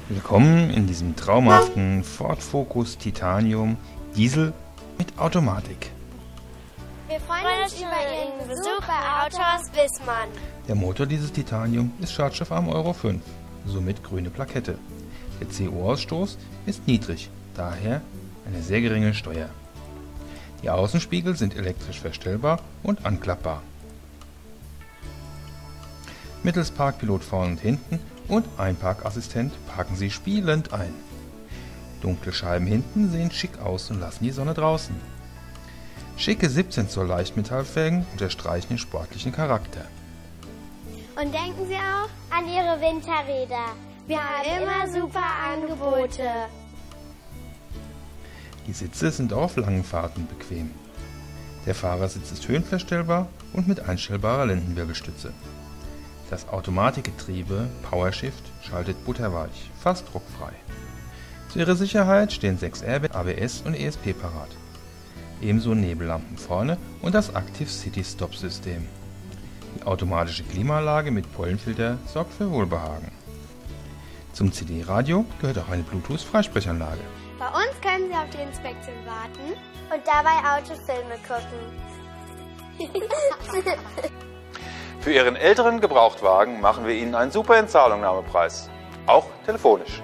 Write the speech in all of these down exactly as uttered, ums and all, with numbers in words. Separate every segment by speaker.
Speaker 1: Willkommen in diesem traumhaften Ford Focus Titanium Diesel mit Automatik.
Speaker 2: Wir freuen uns über Ihren Besuch bei Autohaus Wissmann.
Speaker 1: Der Motor dieses Titanium ist Schadstoffarm Euro fünf, somit grüne Plakette. Der C O-Ausstoß ist niedrig, daher eine sehr geringe Steuer. Die Außenspiegel sind elektrisch verstellbar und anklappbar. Mittels Parkpilot vorn und hinten und Einparkassistent parken Sie spielend ein. Dunkle Scheiben hinten sehen schick aus und lassen die Sonne draußen. Schicke siebzehn Zoll Leichtmetallfelgen unterstreichen den sportlichen Charakter.
Speaker 2: Und denken Sie auch an Ihre Winterräder. Wir haben immer super Angebote.
Speaker 1: Die Sitze sind auch auf langen Fahrten bequem. Der Fahrersitz ist höhenverstellbar und mit einstellbarer Lendenwirbelstütze. Das Automatikgetriebe PowerShift schaltet butterweich, fast druckfrei. Zu Ihrer Sicherheit stehen sechs Airbags, A B S und E S P parat. Ebenso Nebellampen vorne und das Active City Stop System. Die automatische Klimaanlage mit Pollenfilter sorgt für Wohlbehagen. Zum C D-Radio gehört auch eine Bluetooth-Freisprechanlage.
Speaker 2: Bei uns können Sie auf die Inspektion warten und dabei Autofilme gucken.
Speaker 3: Für Ihren älteren Gebrauchtwagen machen wir Ihnen einen super Entzahlungnahmepreis, auch telefonisch.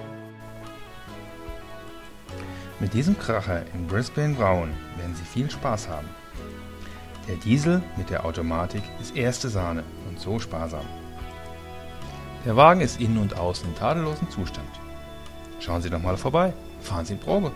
Speaker 1: Mit diesem Kracher in Brisbane Braun werden Sie viel Spaß haben. Der Diesel mit der Automatik ist erste Sahne und so sparsam. Der Wagen ist innen und außen in tadellosem Zustand. Schauen Sie doch mal vorbei, fahren Sie in Probe.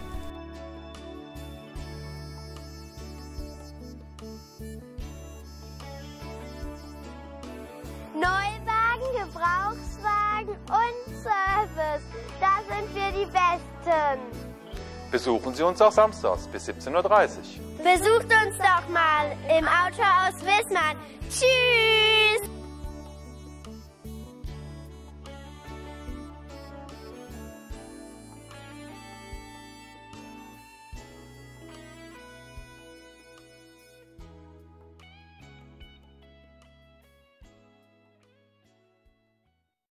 Speaker 2: Neuwagen, Gebrauchswagen und Service. Da sind wir die Besten.
Speaker 3: Besuchen Sie uns auch samstags bis siebzehn Uhr dreißig.
Speaker 2: Besucht uns doch mal im Autohaus Wissmann. Tschüss!